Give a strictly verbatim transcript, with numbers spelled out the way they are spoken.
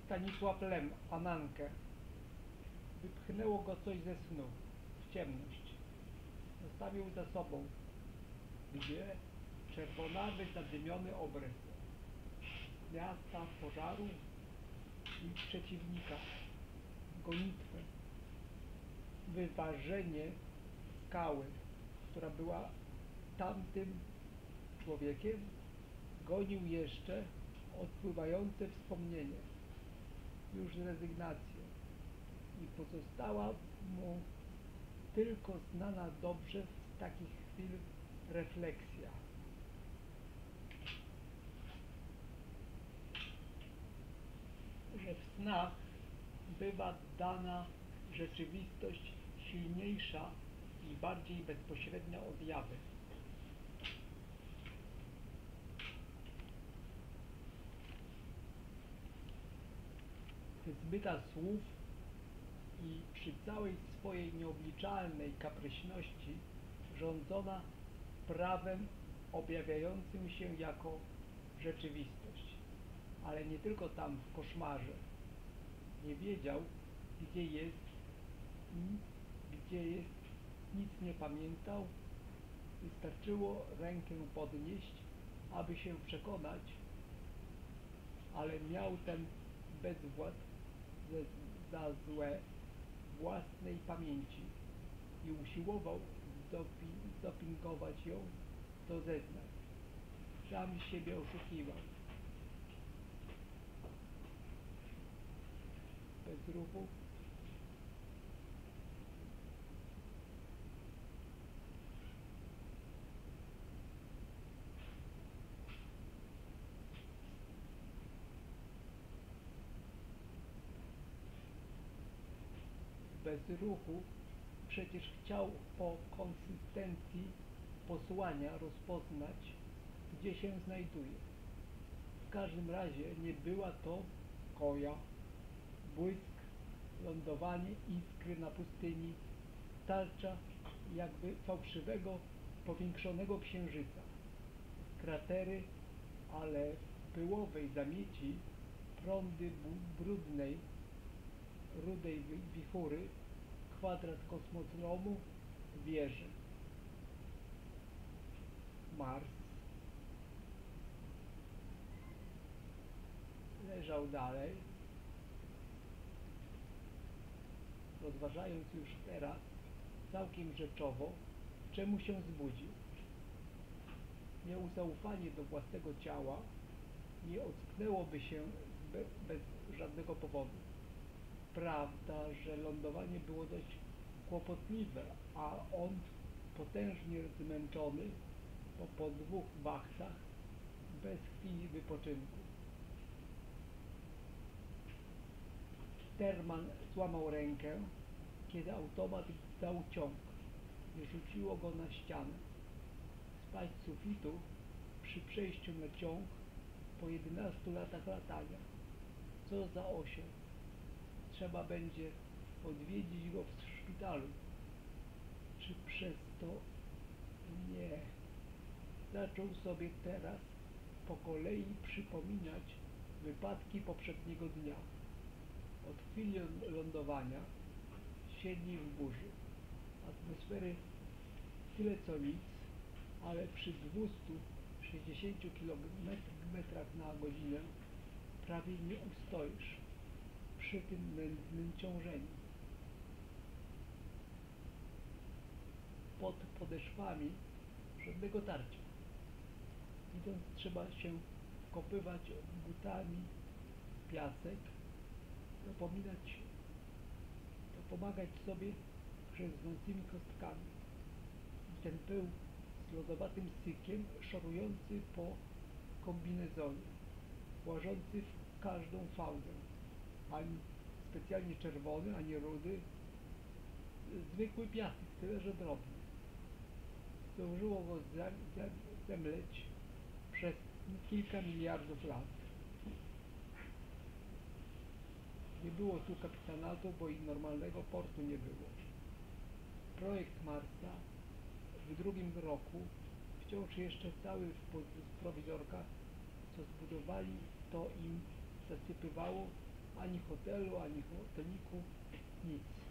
Stanisław Lem, Anankę. Wypchnęło go coś ze snu, w ciemność. Zostawił za sobą, gdzie czerwonawy, zadymiony obrys miasta, pożaru i przeciwnika, gonitwę, wyważenie skały, która była tamtym człowiekiem, gonił jeszcze odpływające wspomnienie, już rezygnację, i pozostała mu tylko znana dobrze z takich chwil refleksja. Że w snach bywa dana rzeczywistość silniejsza i bardziej bezpośrednia od jawy. Wyzbyta słów i przy całej swojej nieobliczalnej kapryśności rządzona prawem objawiającym się jako rzeczywistość, ale nie tylko tam w koszmarze. Nie wiedział, gdzie jest, gdzie jest, nic nie pamiętał. Wystarczyło rękę podnieść, aby się przekonać, ale miał ten bezwład za złe własnej pamięci i usiłował zdopingować ją do zeznań. Sam siebie oszukiwał. Bez ruchu. Bez ruchu. Przecież chciał po konsystencji posłania rozpoznać, gdzie się znajduje. W każdym razie nie była to koja, błysk, lądowanie iskry na pustyni, tarcza jakby fałszywego, powiększonego księżyca. Kratery, ale w pyłowej zamieci prądy brudnej, rudej wichury, kwadrat kosmodromu, wieży. Mars leżał dalej, rozważając już teraz całkiem rzeczowo, czemu się zbudził. Miał zaufanie do własnego ciała, nie ocknęłoby się be, bez żadnego powodu. Prawda, że lądowanie było dość kłopotliwe, a on potężnie zmęczony, bo po dwóch wachtach, bez chwili wypoczynku. Sterman złamał rękę, kiedy automat dał ciąg i rzuciło go na ścianę. Spać z sufitu przy przejściu na ciąg po jedenastu latach latania. Co za osioł. Trzeba będzie odwiedzić go w szpitalu. Czy przez to nie? Zaczął sobie teraz po kolei przypominać wypadki poprzedniego dnia. Od chwili lądowania siedli w burzy. Atmosfery tyle co nic, ale przy dwustu sześćdziesięciu kilometrach na godzinę prawie nie ustoisz przy tym nędznym ciążeniu. Pod podeszwami żadnego tarcia. Idąc trzeba się wkopywać butami w piasek, dopominać, dopomagać sobie grzęznącymi kostkami. I ten pył z lodowatym sykiem szorujący po kombinezonie, łażący w każdą fałdę. Ani specjalnie czerwony, ani rudy, zwykły piasek, tyle że drobny. Zdążyło go zemleć przez kilka miliardów lat. Nie było tu kapitanatu, bo i normalnego portu nie było. Projekt Marsa w drugim roku, wciąż jeszcze cały w prowizorkach, co zbudowali, to im zasypywało ani hotelu, ani hoteliku, nic.